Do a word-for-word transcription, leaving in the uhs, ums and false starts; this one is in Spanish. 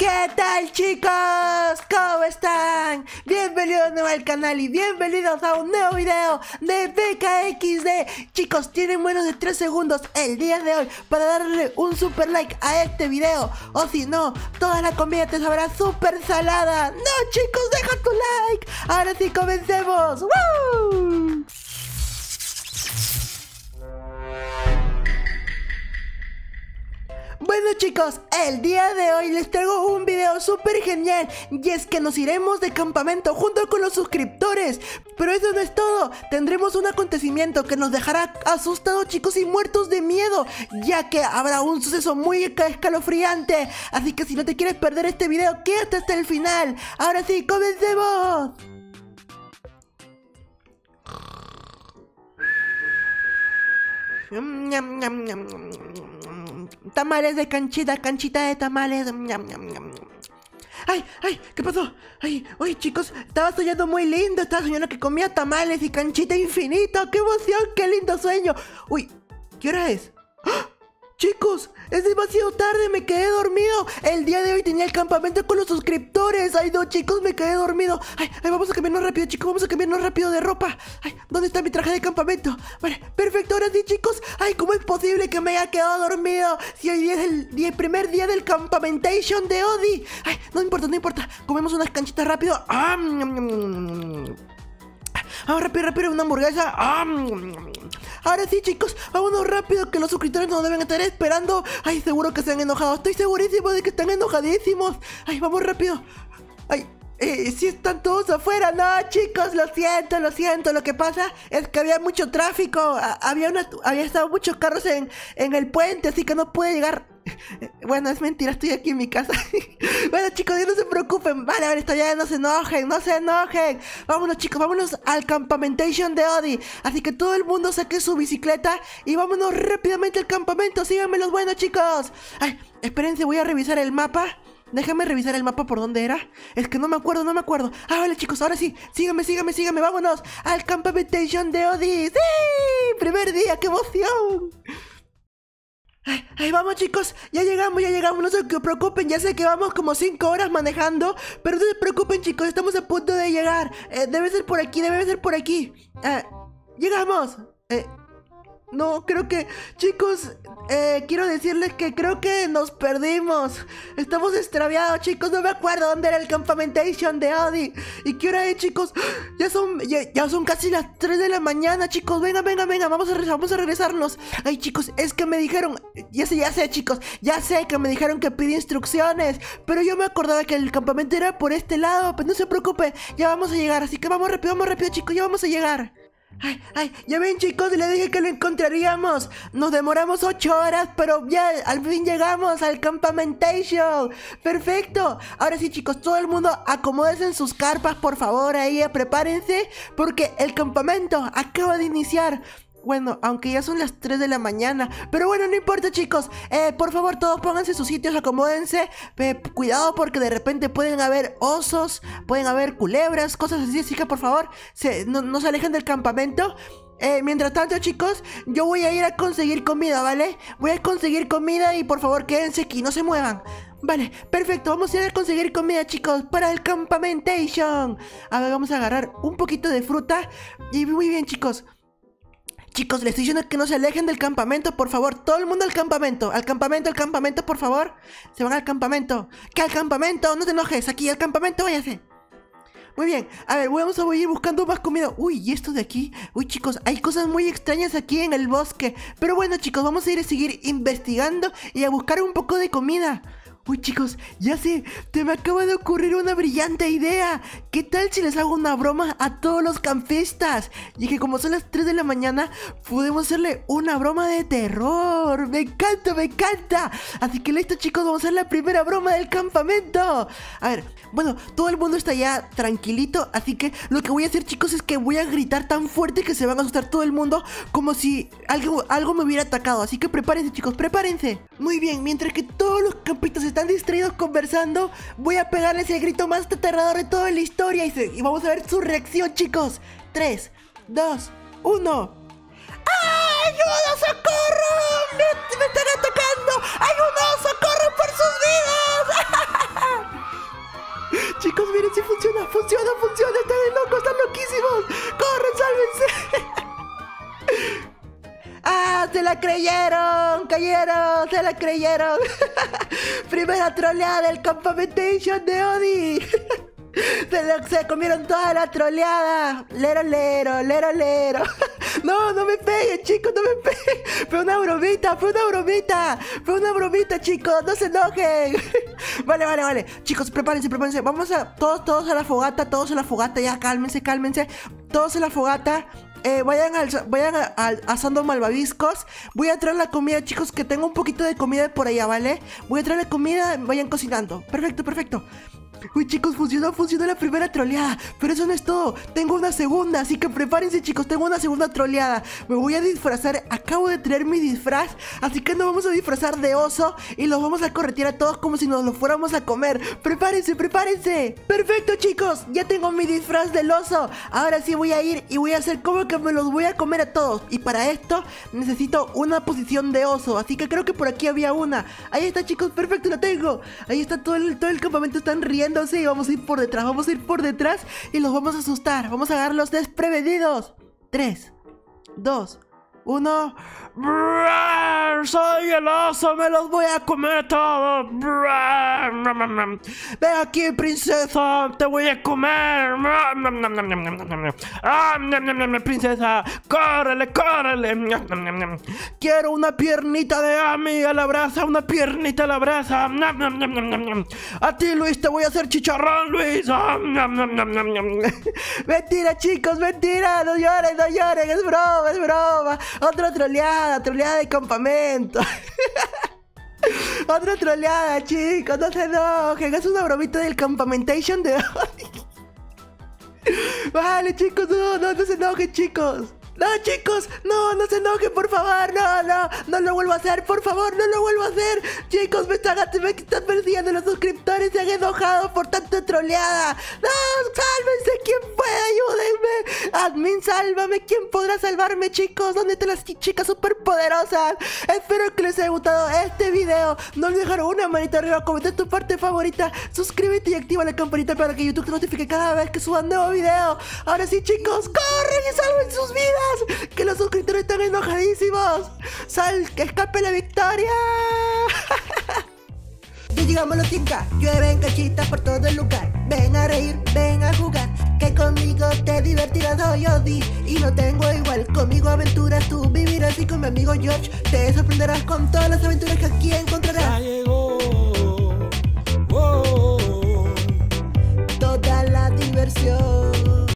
¿Qué tal, chicos? ¿Cómo están? Bienvenidos de nuevo al canal y bienvenidos a un nuevo video de B K X D. Chicos, tienen menos de tres segundos el día de hoy para darle un super like a este video. O si no, toda la comida te sabrá super salada. No, chicos, deja tu like. Ahora sí, comencemos. ¡Woo! Bueno, chicos, el día de hoy les traigo un video súper genial. Y es que nos iremos de campamento junto con los suscriptores. Pero eso no es todo, tendremos un acontecimiento que nos dejará asustados, chicos, y muertos de miedo, ya que habrá un suceso muy escalofriante. Así que si no te quieres perder este video, quédate hasta el final. Ahora sí, comencemos. Tamales de canchita, canchita de tamales. Ay, ay, ¿qué pasó? Ay, oye, chicos, estaba soñando muy lindo. Estaba soñando que comía tamales y canchita infinita. ¡Qué emoción! ¡Qué lindo sueño! Uy, ¿qué hora es? ¡Ah! Chicos, es demasiado tarde, me quedé dormido. El día de hoy tenía el campamento con los suscriptores. Ay, no, chicos, me quedé dormido. Ay, ay, vamos a cambiarnos rápido, chicos, vamos a cambiarnos rápido de ropa. Ay, ¿dónde está mi traje de campamento? Vale, perfecto, ahora sí, chicos. Ay, ¿cómo es posible que me haya quedado dormido? Si hoy día es el, día, el primer día del campamentation de Odi. Ay, no importa, no importa. Comemos unas canchitas rápido. Ah, ah, rápido, rápido, una hamburguesa. Ah, ahora sí, chicos, vámonos rápido, que los suscriptores nos deben estar esperando. Ay, seguro que se han enojado. Estoy segurísimo de que están enojadísimos. Ay, vamos rápido. Ay, eh, sí están todos afuera. No, chicos, lo siento, lo siento. Lo que pasa es que había mucho tráfico. A había una, había estado muchos carros en, en el puente, así que no pude llegar. Bueno, es mentira, estoy aquí en mi casa. Bueno, chicos, ya no se preocupen. Vale, vale, está ya, no se enojen, no se enojen. Vámonos, chicos, vámonos al campamentation de Odi. Así que todo el mundo saque su bicicleta y vámonos rápidamente al campamento. Síganme los buenos, chicos. Ay, espérense, voy a revisar el mapa. Déjame revisar el mapa por dónde era. Es que no me acuerdo, no me acuerdo. Ah, vale, chicos, ahora sí. Síganme, síganme, síganme. Vámonos al campamentation de Odi. ¡Sí! Primer día, qué emoción. Ay, ay, vamos, chicos, ya llegamos, ya llegamos, no se preocupen, ya sé que vamos como cinco horas manejando, pero no se preocupen, chicos, estamos a punto de llegar. eh, Debe ser por aquí, debe ser por aquí. eh, Llegamos. eh, No, creo que... Chicos, eh, quiero decirles que creo que nos perdimos. Estamos extraviados, chicos. No me acuerdo dónde era el campamentation de Odi. ¿Y qué hora es, chicos? Ya son, ya, ya son casi las tres de la mañana, chicos. Venga, venga, venga. Vamos a, vamos a regresarnos. Ay, chicos, es que me dijeron... Ya sé, ya sé, chicos. Ya sé que me dijeron que pide instrucciones. Pero yo me acordaba que el campamento era por este lado. Pues no se preocupen. Ya vamos a llegar. Así que vamos rápido, vamos rápido, chicos. Ya vamos a llegar. Ay, ay, ya ven, chicos, les dije que lo encontraríamos. Nos demoramos ocho horas, pero ya al fin llegamos al campamentation. Perfecto. Ahora sí, chicos, todo el mundo acomódense en sus carpas, por favor. Ahí, prepárense, porque el campamento acaba de iniciar. Bueno, aunque ya son las tres de la mañana. Pero bueno, no importa, chicos. eh, Por favor, todos pónganse sus sitios, acomódense. eh, Cuidado porque de repente pueden haber osos, pueden haber culebras, cosas así. Así que por favor, se, no, no se alejen del campamento. eh, Mientras tanto, chicos, yo voy a ir a conseguir comida, ¿vale? Voy a conseguir comida y por favor quédense aquí, no se muevan. Vale, perfecto, vamos a ir a conseguir comida, chicos, para el campamentation. A ver, vamos a agarrar un poquito de fruta. Y muy bien, chicos. Chicos, les estoy diciendo que no se alejen del campamento, por favor. Todo el mundo al campamento. Al campamento, al campamento, por favor. Se van al campamento. ¿Qué al campamento? No te enojes. Aquí al campamento, váyase. Muy bien. A ver, vamos a ir buscando más comida. Uy, ¿y esto de aquí? Uy, chicos, hay cosas muy extrañas aquí en el bosque. Pero bueno, chicos, vamos a ir a seguir investigando y a buscar un poco de comida. Uy, chicos, ya sé, te me acaba de ocurrir una brillante idea. ¿Qué tal si les hago una broma a todos los campistas? Y que como son las tres de la mañana, podemos hacerle una broma de terror. Me encanta, me encanta. Así que listo, chicos, vamos a hacer la primera broma del campamento. A ver, bueno, todo el mundo está ya tranquilito. Así que lo que voy a hacer, chicos, es que voy a gritar tan fuerte que se van a asustar todo el mundo, como si algo, algo me hubiera atacado. Así que prepárense, chicos, prepárense. Muy bien, mientras que todos los campistas están están distraídos conversando, voy a pegarles el grito más aterrador de toda la historia y, se, y vamos a ver su reacción, chicos. tres, dos, uno. ¡Ayuda, socorro! ¡Me, me están atacando! ¡Ayuda, socorro por sus vidas! funciona, funciona, funciona. Están locos, están loquísimos. ¡Corran, sálvense! ¡Ah! ¡Se la creyeron! ¡Cayeron! ¡Se la creyeron! Primera troleada del campamentation de Odi. Se, lo, se comieron toda la troleada. Lero, lero, lero, lero. No, no me peguen, chicos, no me peguen. Fue una bromita, fue una bromita. Fue una bromita, chicos, no se enojen. Vale, vale, vale. Chicos, prepárense, prepárense. Vamos a, todos, todos a la fogata, todos a la fogata. Ya, cálmense, cálmense. Todos a la fogata. Eh, vayan al, vayan a, a, asando malvaviscos. Voy a traer la comida, chicos, que tengo un poquito de comida por allá, ¿vale? Voy a traer la comida, vayan cocinando. Perfecto, perfecto. Uy, chicos, funcionó, funcionó la primera troleada. Pero eso no es todo, tengo una segunda. Así que prepárense, chicos, tengo una segunda troleada. Me voy a disfrazar, acabo de traer mi disfraz. Así que nos vamos a disfrazar de oso y los vamos a corretear a todos como si nos lo fuéramos a comer. Prepárense, prepárense. Perfecto, chicos, ya tengo mi disfraz del oso. Ahora sí voy a ir y voy a hacer como que me los voy a comer a todos. Y para esto necesito una posición de oso. Así que creo que por aquí había una. Ahí está, chicos, perfecto, la tengo. Ahí está, todo el, todo el campamento están riendo. Y vamos a ir por detrás, vamos a ir por detrás y los vamos a asustar, vamos a agarrarlos desprevenidos. tres, dos, uno. Soy el oso, me los voy a comer todos. Ven aquí, princesa, te voy a comer. Princesa, córrele, córrele. Quiero una piernita de Ami a la brasa, una piernita a la brasa. A ti, Luis, te voy a hacer chicharrón, Luis. Mentira, chicos, mentira. No lloren, no lloren, es broma, es broma. Otra troleada, troleada de campamento. Otra troleada, chicos, no se enojen. Es una bromita del campamentation de hoy. Vale, chicos, no, no, no se enojen, chicos. No, chicos, no, no se enojen, por favor. No, no, no lo vuelvo a hacer, por favor, no lo vuelvo a hacer. Chicos, me están, me están persiguiendo los suscriptores. Se han enojado por tanta troleada. No, sálvense, ¿quién puede? Ayúdenme. Admin, sálvame, ¿quién podrá salvarme, chicos? ¿Dónde están las chicas superpoderosas? Espero que les haya gustado este video. No olvides dejar una manita arriba, comentar tu parte favorita, suscríbete y activa la campanita para que YouTube te notifique cada vez que suba un nuevo video. Ahora sí, chicos, corren y salven sus vidas, que los suscriptores están enojadísimos. Sal, que escape la victoria. Ya llegamos a los cien K, llueven cachitas por todo el lugar. Ven a reír, ven a jugar, que conmigo te divertirás. Soy Odi y no tengo igual. Conmigo aventuras tú vivirás y con mi amigo George te sorprenderás con todas las aventuras que aquí encontrarás.